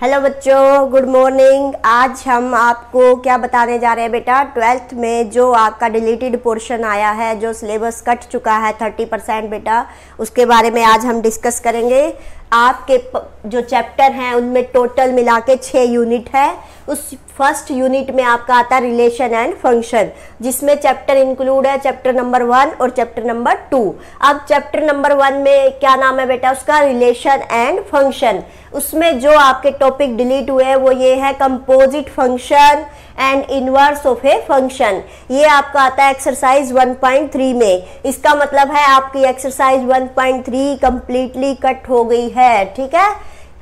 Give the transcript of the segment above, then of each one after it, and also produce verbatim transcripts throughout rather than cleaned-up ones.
Hello बच्चों, good morning. आज हम आपको क्या बताने जा रहे हैं बेटा, ट्वेल्थ में जो आपका डिलीटेड पोर्शन आया है, जो सिलेबस कट चुका है थर्टी परसेंट बेटा, उसके बारे में आज हम डिस्कस करेंगे। आपके जो चैप्टर हैं उनमें टोटल मिला के छः यूनिट है। उस फर्स्ट यूनिट में आपका आता है रिलेशन एंड फंक्शन, जिसमें चैप्टर इंक्लूड है चैप्टर नंबर वन और चैप्टर नंबर टू। अब चैप्टर नंबर वन में क्या नाम है बेटा उसका, रिलेशन एंड फंक्शन। उसमें जो आपके टॉपिक डिलीट हुए हैं वो ये है composite function and inverse of a function. ये आपका आता है एक्सरसाइज वन पॉइंट थ्री में। इसका मतलब है आपकी exercise one point three completely cut हो गई है, ठीक है।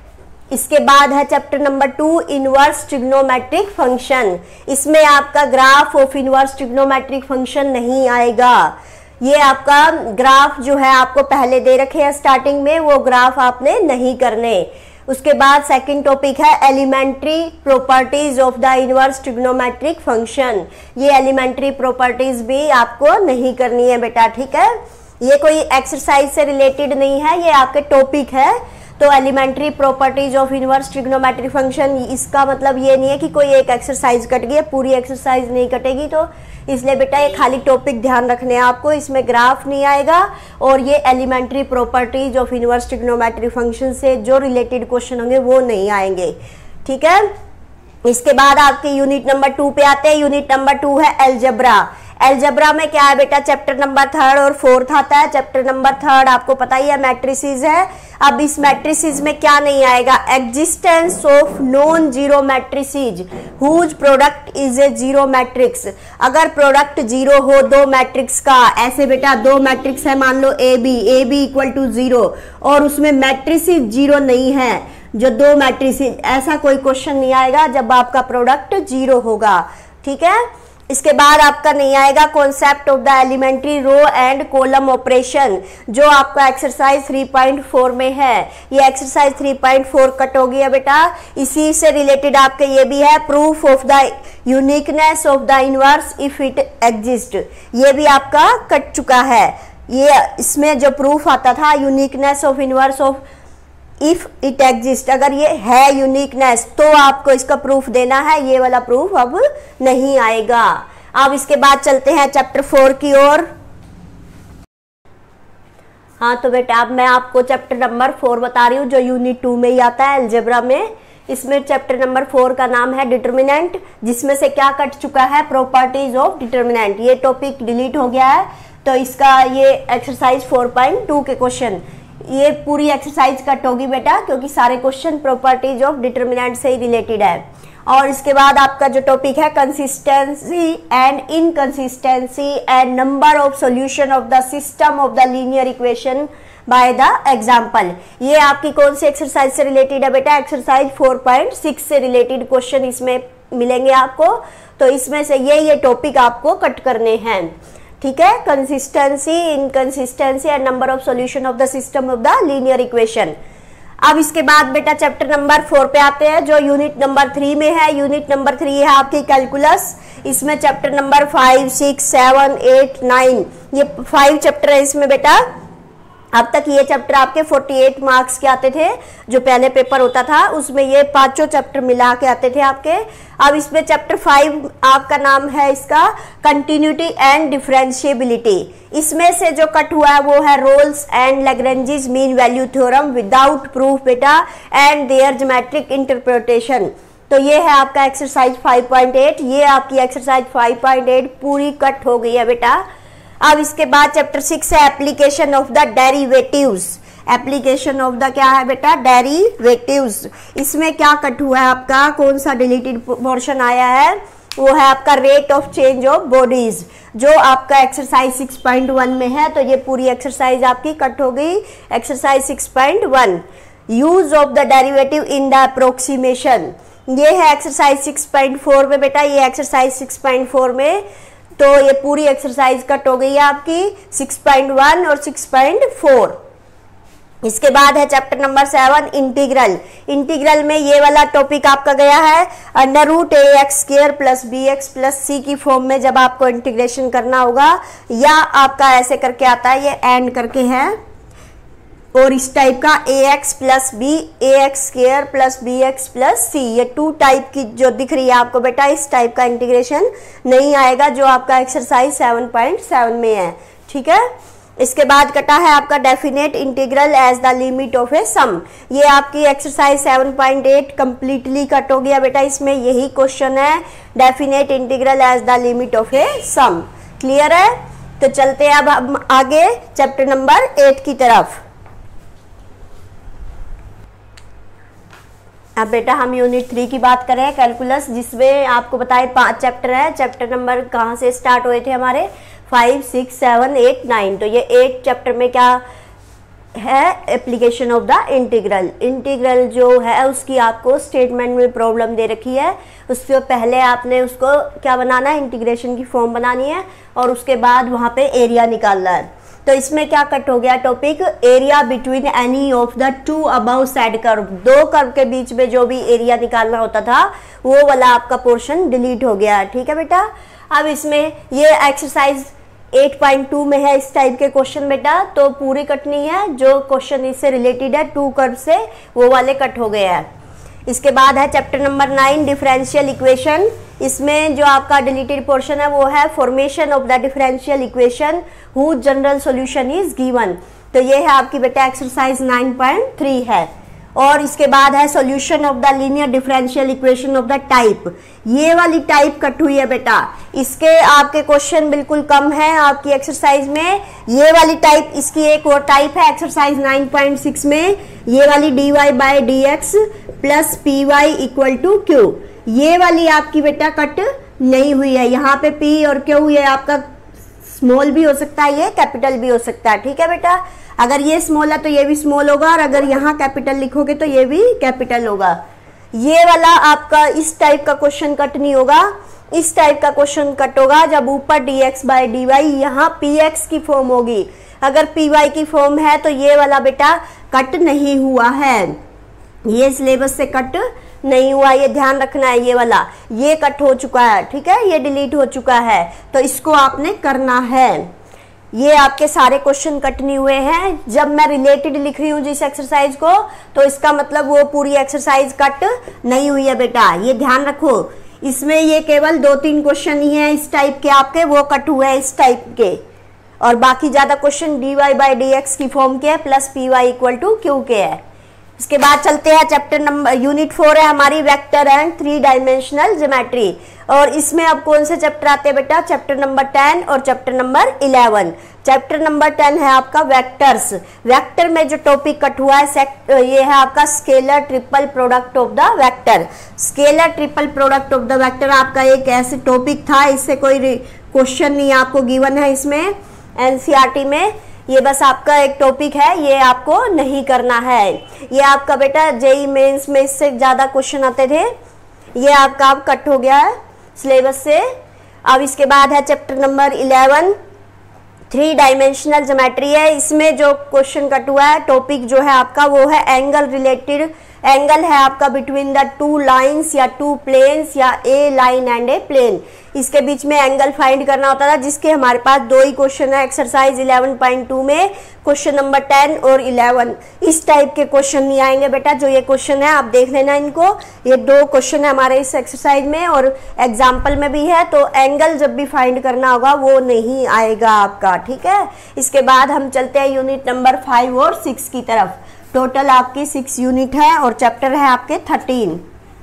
इसके बाद है chapter number two, inverse trigonometric function. इसमें आपका graph of inverse trigonometric function नहीं आएगा। ये आपका ग्राफ जो है आपको पहले दे रखे हैं स्टार्टिंग में, वो ग्राफ आपने नहीं करने। उसके बाद सेकंड टॉपिक है elementary properties of the inverse trigonometric function. ये एलिमेंट्री प्रॉपर्टीज भी आपको नहीं करनी है बेटा, ठीक है। ये कोई एक्सरसाइज से रिलेटेड नहीं है, ये आपके टॉपिक है। तो elementary properties of inverse trigonometric function, इसका मतलब ये नहीं है कि कोई एक एक्सरसाइज कट गई है, पूरी एक्सरसाइज नहीं कटेगी। तो इसलिए बेटा ये खाली टॉपिक ध्यान रखने हैं आपको, इसमें ग्राफ नहीं आएगा। और ये elementary properties of inverse trigonometric function से जो रिलेटेड क्वेश्चन होंगे वो नहीं आएंगे, ठीक है। इसके बाद आपके यूनिट नंबर टू पे आते हैं। यूनिट नंबर टू है एलजेब्रा। एलजेब्रा में क्या है बेटा, चैप्टर नंबर थर्ड और फोर्थ आता है। चैप्टर नंबर थर्ड आपको पता ही है मैट्रिसेस है। अब इस मैट्रिसेस में क्या नहीं आएगा, existence of non zero matrices whose product is a zero matrix. अगर प्रोडक्ट जीरो हो दो मैट्रिक्स का, ऐसे बेटा दो मैट्रिक्स है, मान लो A B, A B equal to zero, और उसमें मैट्रिसेस जीरो नहीं है, जो दो मैट्रिसेस, ऐसा कोई क्वेश्चन नहीं आएगा जब आपका प्रोडक्ट जीरो होगा, ठीक है। इसके बाद आपका नहीं आएगा concept of the elementary row and column operation, जो आपका एक्सरसाइज थ्री पॉइंट फोर में है। ये exercise three point four cut हो गया बेटा। इसी से रिलेटेड आपके ये भी है, proof of the uniqueness of the inverse if it exist. ये भी आपका कट चुका है। ये इसमें जो प्रूफ आता था uniqueness of inverse of if it exist, अगर ये है यूनिकनेस तो आपको इसका प्रूफ देना है, ये वाला प्रूफ अब नहीं आएगा। अब इसके बाद चलते हैं चैप्टर फोर की ओर। हाँ तो बेटा अब मैं आपको चैप्टर नंबर फोर बता रही हूँ, जो यूनिट टू में ही आता है एलजेब्रा में। इसमें चैप्टर नंबर फोर का नाम है डिटर्मिनेंट, जिसमें से क्या कट चुका है, प्रॉपर्टीज ऑफ डिटर्मिनेंट। ये टॉपिक डिलीट हो गया है, तो इसका ये एक्सरसाइज फोर पॉइंट टू के क्वेश्चन, ये पूरी एक्सरसाइज कट होगी बेटा, क्योंकि सारे क्वेश्चन प्रॉपर्टीज ऑफ डिटर्मिनेंट से ही रिलेटेड है। और इसके बाद आपका जो टॉपिक है consistency and inconsistency and number of solution of the system of the linear equation by the example. ये आपकी कौन सी एक्सरसाइज से रिलेटेड है बेटा, एक्सरसाइज फोर पॉइंट सिक्स से रिलेटेड क्वेश्चन इसमें मिलेंगे आपको। तो इसमें से ये ये टॉपिक आपको कट करने हैं, ठीक है। Consistency, inconsistency and number of solution of the system of the linear equation. अब इसके बाद बेटा चैप्टर नंबर फोर पे आते हैं, जो यूनिट नंबर थ्री में है। यूनिट नंबर थ्री है आपकी कैलकुलस। इसमें chapter number five, six, seven, eight, nine, ये फाइव चैप्टर है इसमें बेटा। अब तक ये चैप्टर आपके अड़तालीस मार्क्स के आते थे, जो पहले पेपर होता था उसमें ये पांचों चैप्टर मिला के आते थे आपके। अब इसमें चैप्टर फाइव आपका नाम है इसका कंटिन्यूटी एंड डिफरेंशिएबिलिटी। इसमें से जो कट हुआ है वो है Rolle's and Lagrange's mean value theorem without proof बेटा एंड देयर ज्योमेट्रिक इंटरप्रिटेशन। तो ये है आपका एक्सरसाइज फाइव पॉइंट एट। ये आपकी एक्सरसाइज फाइव पॉइंट एट पूरी कट हो गई है बेटा। अब इसके बाद चैप्टर सिक्स है application of the derivatives. Application of the क्या है बेटा, डेरिवेटिव्स। इसमें क्या कट हुआ है आपका, कौन सा डिलीटेड पोर्शन आया है, वो है आपका rate of change of bodies, जो आपका एक्सरसाइज सिक्स पॉइंट वन में है। तो ये पूरी एक्सरसाइज आपकी कट हो गई, exercise six point one. Use of the derivative in the approximation, ये है एक्सरसाइज सिक्स पॉइंट फोर में बेटा। ये एक्सरसाइज सिक्स पॉइंट फोर में, तो ये पूरी एक्सरसाइज कट हो गई है आपकी सिक्स पॉइंट वन और सिक्स पॉइंट फोर। इसके बाद है chapter number seven integral. Integral में ये वाला टॉपिक आपका गया है under root a x square plus b x plus c की फॉर्म में जब आपको इंटीग्रेशन करना होगा, या आपका ऐसे करके आता है, ये एंड करके है, और इस टाइप का a x plus b, a x square plus b x plus c, ये टू टाइप की जो दिख रही है आपको बेटा, इस टाइप का इंटीग्रेशन नहीं आएगा जो आपका एक्सरसाइज सेवन पॉइंट सेवन में है। ठीक है, इसके बाद कटा है आपका definite integral as the limit of a sum. ये आपकी exercise seven point eight completely cut हो गया बेटा, इसमें यही क्वेश्चन है, definite integral as the limit of a sum. Clear है? तो चलते हैं अब हम आगे चैप्टर नंबर एट की तरफ। अब बेटा हम यूनिट थ्री की बात करें, कैलकुलस, जिसमें आपको बताए पांच चैप्टर है। चैप्टर नंबर कहाँ से स्टार्ट हुए थे हमारे, five six seven eight nine. तो ये एट चैप्टर में क्या है, application of the integral. Integral जो है उसकी आपको स्टेटमेंट में प्रॉब्लम दे रखी है, उससे पहले आपने उसको क्या बनाना है, इंटीग्रेशन की फॉर्म बनानी है और उसके बाद वहाँ पे एरिया निकालना है। तो इसमें क्या कट हो गया topic, area between any of the two above said curve. दो कर्व के बीच में जो भी एरिया निकालना होता था वो वाला आपका पोर्शन डिलीट हो गया। ठीक है बेटा, अब इसमें ये एक्सरसाइज एट पॉइंट टू में है इस टाइप के क्वेश्चन बेटा, तो पूरी कट नहीं है, जो क्वेश्चन इससे रिलेटेड है टू कर्व से वो वाले कट हो गए हैं। इसके बाद है chapter number nine, differential equation. इसमें जो आपका डिलीटेड पोर्शन है वो है formation of the differential equation who general solution is given. तो ये है आपकी बेटा एक्सरसाइज नाइन पॉइंट थ्री है। और इसके बाद है solution of the linear differential equation of the type. ये वाली टाइप कट हुई है बेटा, इसके आपके क्वेश्चन बिल्कुल कम है आपकी एक्सरसाइज में। ये वाली टाइप, इसकी एक और टाइप है एक्सरसाइज नाइन पॉइंट सिक्स में, ये वाली d y by d x plus p y equal to q. ये वाली आपकी बेटा कट नहीं हुई है। यहाँ पे पी और क्यू ये आपका स्मॉल भी हो सकता है, ये कैपिटल भी हो सकता है। ठीक है बेटा, अगर ये स्मॉल है तो ये भी स्मॉल होगा, और अगर यहाँ कैपिटल लिखोगे तो ये भी कैपिटल होगा। ये वाला आपका इस टाइप का क्वेश्चन कट नहीं होगा, इस टाइप का क्वेश्चन कट होगा जब ऊपर d x by d y यहाँ पी एक्स की फॉर्म होगी। अगर पी वाई की फॉर्म है तो ये वाला बेटा कट नहीं हुआ है, ये सिलेबस से कट नहीं हुआ, ये ध्यान रखना है। ये वाला ये कट हो चुका है, ठीक है, ये डिलीट हो चुका है, तो इसको आपने करना है। ये आपके सारे क्वेश्चन कट नहीं हुए हैं। जब मैं रिलेटेड लिख रही हूँ जिस एक्सरसाइज को, तो इसका मतलब वो पूरी एक्सरसाइज कट नहीं हुई है बेटा, ये ध्यान रखो। इसमें ये केवल दो तीन क्वेश्चन ही हैं इस टाइप के आपके, वो कट हुए हैं इस टाइप के, और बाकी ज्यादा question d y by d x की फॉर्म के है plus p y equal to q के है। इसके बाद चलते हैं चैप्टर नंबर यूनिट फोर है हमारी, vector and three dimensional geometry. और इसमें अब कौन से चैप्टर आते हैं बेटा, चैप्टर नंबर टेन और chapter number eleven. Chapter number ten है आपका वेक्टर्स। वेक्टर में जो टॉपिक कट हुआ है ये है आपका scalar triple product of the vector. Scalar triple product of the vector आपका एक ऐसे टॉपिक था, इससे कोई क्वेश्चन नहीं आपको गिवन है इसमें एनसीईआरटी में, ये बस आपका एक टॉपिक है, ये आपको नहीं करना है। ये आपका बेटा जेई मेंस में इससे ज्यादा क्वेश्चन आते थे, ये आपका अब कट हो गया है सिलेबस से। अब इसके बाद है chapter number eleven, three dimensional geometry है। इसमें जो क्वेश्चन कट हुआ है टॉपिक जो है आपका वो है एंगल रिलेटेड। एंगल है आपका बिटवीन द टू लाइंस या टू प्लेन्स या a line and a plane, इसके बीच में एंगल फाइंड करना होता था, जिसके हमारे पास दो ही क्वेश्चन है एक्सरसाइज इलेवन पॉइंट टू में, क्वेश्चन नंबर टेन और इलेवन। इस टाइप के क्वेश्चन नहीं आएंगे बेटा, जो ये क्वेश्चन है आप देख लेना इनको, ये दो क्वेश्चन है हमारे इस एक्सरसाइज में और एग्जाम्पल में भी है, तो एंगल जब भी फाइंड करना होगा वो नहीं आएगा आपका, ठीक है। इसके बाद हम चलते हैं यूनिट नंबर फाइव और सिक्स की तरफ। टोटल आपकी सिक्स यूनिट है और चैप्टर है आपके थर्टीन।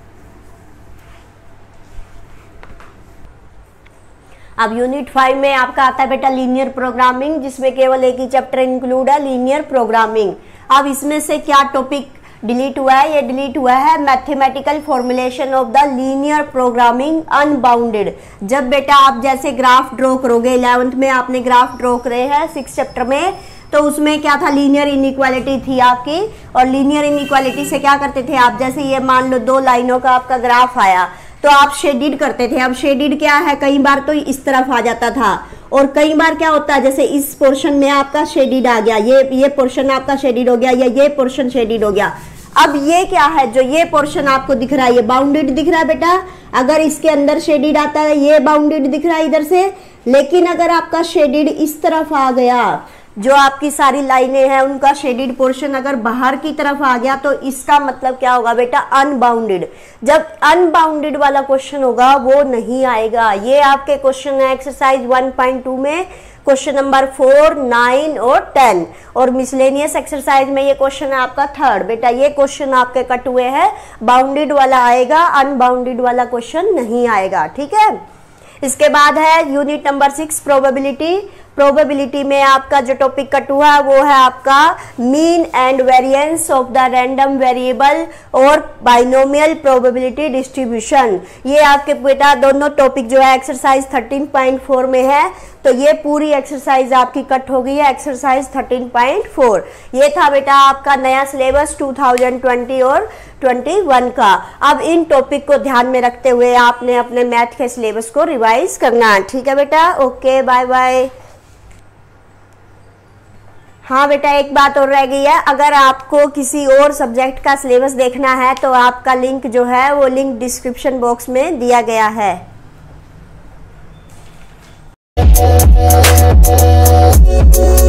अब यूनिट फाइव में आपका आता है बेटा लीनियर प्रोग्रामिंग, जिसमें केवल एक ही चैप्टर इंक्लूड है, लीनियर प्रोग्रामिंग। अब इसमें से क्या टॉपिक डिलीट हुआ है, ये डिलीट हुआ है mathematical formulation of the linear programming unbounded. जब बेटा आप जैसे ग्राफ ड्रॉ करोगे, इलेवेंथ में आपने ग्राफ ड्रॉ करे हैं सिक्स चैप्टर में, तो उसमें क्या था, लीनियर इनइक्वालिटी थी आपकी, और लीनियर इनइक्वालिटी से क्या करते थे आप, जैसे ये मान लो दो लाइनों का आपका ग्राफ आया तो आप शेडिड करते थे। अब शेडिड क्या है, कई बार तो इस तरफ आ जाता था और कई बार क्या होता है, जैसे इस पोर्शन में आपका शेडिड आ गया, ये ये पोर्शन आपका शेडिड हो गया या ये पोर्शन शेडिड हो गया। अब ये क्या है, जो ये पोर्शन आपको दिख रहा है ये बाउंडेड दिख रहा है बेटा, अगर इसके अंदर शेडिड आता है ये बाउंडेड दिख रहा है इधर से, लेकिन अगर आपका शेडिड इस तरफ आ गया, जो आपकी सारी लाइनें हैं उनका शेडेड पोर्शन अगर बाहर की तरफ आ गया तो इसका मतलब क्या होगा बेटा, अनबाउंडेड। जब अनबाउंडेड वाला क्वेश्चन होगा वो नहीं आएगा। ये आपके क्वेश्चन है एक्सरसाइज वन पॉइंट टू में, क्वेश्चन नंबर फोर, नाइन और टेन। और मिसलेनियस एक्सरसाइज में ये क्वेश्चन है आपका थर्ड। बेटा ये क्वेश्चन आपके कट हुए हैं, बाउंडेड वाला आएगा, अनबाउंडेड वाला क्वेश्चन नहीं आएगा। ठीक है, इसके बाद है unit number six, probability. Probability में आपका जो टॉपिक कट हुआ है वो है आपका mean and variance of the random variable और बाइनोमियल प्रोबेबिलिटी डिस्ट्रीब्यूशन। ये आपके बेटा दोनों टॉपिक जो है एक्सरसाइज थर्टीन पॉइंट फोर में है, तो ये पूरी एक्सरसाइज आपकी कट हो गई है एक्सरसाइज थर्टीन पॉइंट फोर। ये था बेटा आपका नया सिलेबस टू थाउजेंड ट्वेंटी और ट्वेंटी वन का। अब इन टॉपिक को ध्यान में रखते हुए आपने अपने मैथ के सिलेबस को रिवाइज करना है। ठीक है बेटा, ओके, बाय बाय। हाँ बेटा, एक बात और रह गई है, अगर आपको किसी और सब्जेक्ट का सिलेबस देखना है तो आपका लिंक जो है वो लिंक डिस्क्रिप्शन बॉक्स में दिया गया है।